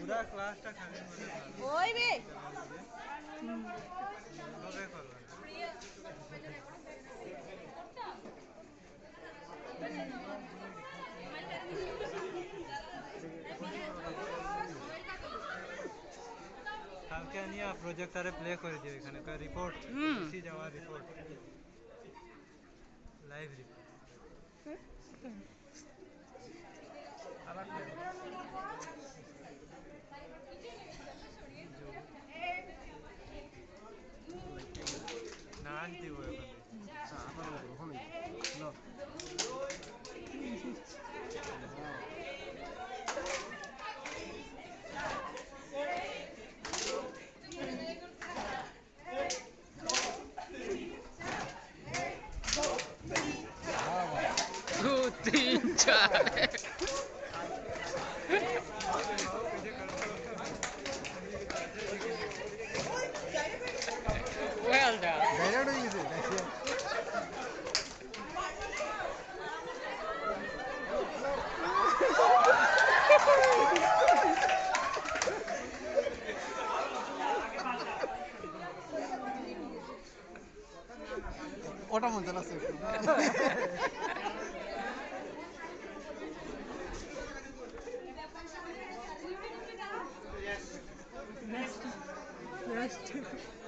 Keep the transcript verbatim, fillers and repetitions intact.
पूरा क्लासটা খালি করে ভালো ওই বে হবে করবে কালকে নিয়ে প্রজেক্টরে প্লে করে দিও এখানকার রিপোর্ট এসি যাওয়ার রিপোর্ট লাইভ রিপোর্ট নাচ দিব दो तीन चार well done ডাইরেক্ট হয়ে গেছে ওটা মন চালাচ্ছে Next. Next.